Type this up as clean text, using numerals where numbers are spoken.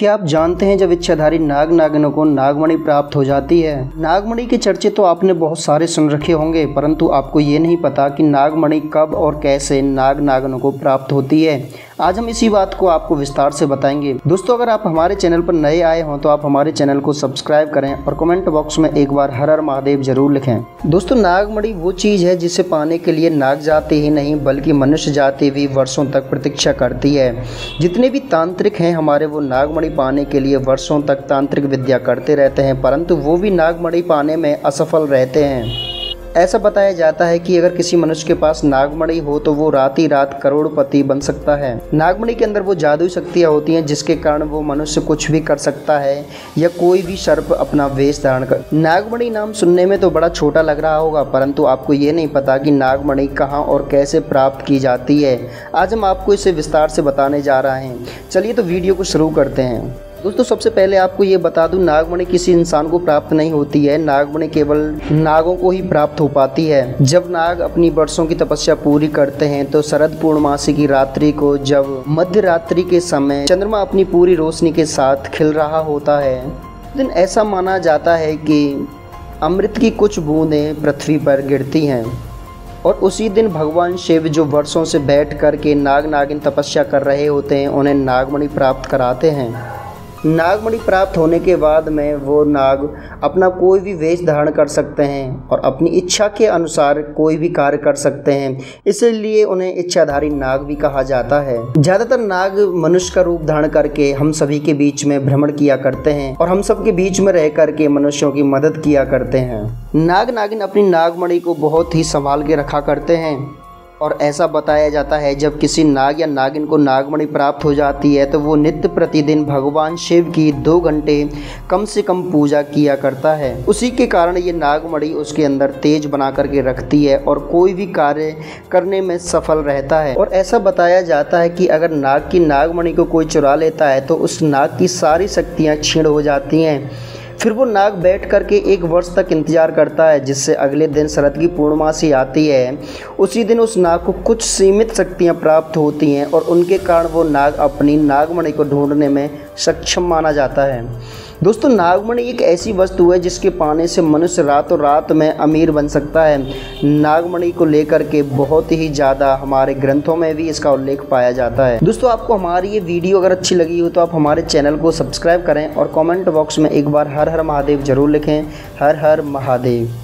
क्या आप जानते हैं जब इच्छाधारी नाग नागिनों को नागमणि प्राप्त हो जाती है। नागमणि के चर्चे तो आपने बहुत सारे सुन रखे होंगे, परंतु आपको ये नहीं पता कि नागमणि कब और कैसे नाग नागिनों को प्राप्त होती है। आज हम इसी बात को आपको विस्तार से बताएंगे। दोस्तों, अगर आप हमारे चैनल पर नए आए हों तो आप हमारे चैनल को सब्सक्राइब करें और कमेंट बॉक्स में एक बार हर हर महादेव जरूर लिखें। दोस्तों, नागमणि वो चीज़ है जिसे पाने के लिए नाग जाति ही नहीं बल्कि मनुष्य जाति भी वर्षों तक प्रतीक्षा करती है। जितने भी तांत्रिक हैं हमारे, वो नागमणि पाने के लिए वर्षों तक तांत्रिक विद्या करते रहते हैं, परंतु वो भी नागमणि पाने में असफल रहते हैं। ऐसा बताया जाता है कि अगर किसी मनुष्य के पास नागमणि हो तो वो रात ही रात करोड़पति बन सकता है। नागमणि के अंदर वो जादुई शक्तियाँ होती हैं जिसके कारण वो मनुष्य कुछ भी कर सकता है या कोई भी सर्प अपना वेश धारण कर। नागमणि नाम सुनने में तो बड़ा छोटा लग रहा होगा, परंतु आपको ये नहीं पता कि नागमणि कहाँ और कैसे प्राप्त की जाती है। आज हम आपको इसे विस्तार से बताने जा रहे हैं। चलिए तो वीडियो को शुरू करते हैं। दोस्तों, सबसे पहले आपको ये बता दूं, नागमणि किसी इंसान को प्राप्त नहीं होती है। नागमणि केवल नागों को ही प्राप्त हो पाती है। जब नाग अपनी वर्षों की तपस्या पूरी करते हैं तो शरद पूर्णमासी की रात्रि को, जब मध्य रात्रि के समय चंद्रमा अपनी पूरी रोशनी के साथ खिल रहा होता है, उस दिन ऐसा माना जाता है कि अमृत की कुछ बूंदें पृथ्वी पर गिरती हैं और उसी दिन भगवान शिव, जो वर्षों से बैठ कर के नाग नागिन तपस्या कर रहे होते हैं, उन्हें नागमणि प्राप्त कराते हैं। नागमणि प्राप्त होने के बाद में वो नाग अपना कोई भी वेश धारण कर सकते हैं और अपनी इच्छा के अनुसार कोई भी कार्य कर सकते हैं, इसलिए उन्हें इच्छाधारी नाग भी कहा जाता है। ज़्यादातर नाग मनुष्य का रूप धारण करके हम सभी के बीच में भ्रमण किया करते हैं और हम सब के बीच में रह करके मनुष्यों की मदद किया करते हैं। नाग नागिन अपनी नागमणि को बहुत ही संभाल के रखा करते हैं और ऐसा बताया जाता है जब किसी नाग या नागिन को नागमणि प्राप्त हो जाती है तो वो नित्य प्रतिदिन भगवान शिव की 2 घंटे कम से कम पूजा किया करता है। उसी के कारण ये नागमणि उसके अंदर तेज बना करके रखती है और कोई भी कार्य करने में सफल रहता है। और ऐसा बताया जाता है कि अगर नाग की नागमणि को कोई चुरा लेता है तो उस नाग की सारी शक्तियाँ क्षीण हो जाती हैं। फिर वो नाग बैठ करके 1 वर्ष तक इंतजार करता है, जिससे अगले दिन शरद की पूर्णमासी आती है। उसी दिन उस नाग को कुछ सीमित शक्तियां प्राप्त होती हैं और उनके कारण वो नाग अपनी नागमणि को ढूंढने में सक्षम माना जाता है। दोस्तों, नागमणि एक ऐसी वस्तु है जिसके पाने से मनुष्य रातों रात में अमीर बन सकता है। नागमणि को लेकर के बहुत ही ज़्यादा हमारे ग्रंथों में भी इसका उल्लेख पाया जाता है। दोस्तों, आपको हमारी ये वीडियो अगर अच्छी लगी हो तो आप हमारे चैनल को सब्सक्राइब करें और कमेंट बॉक्स में एक बार हर हर महादेव जरूर लिखें। हर हर महादेव।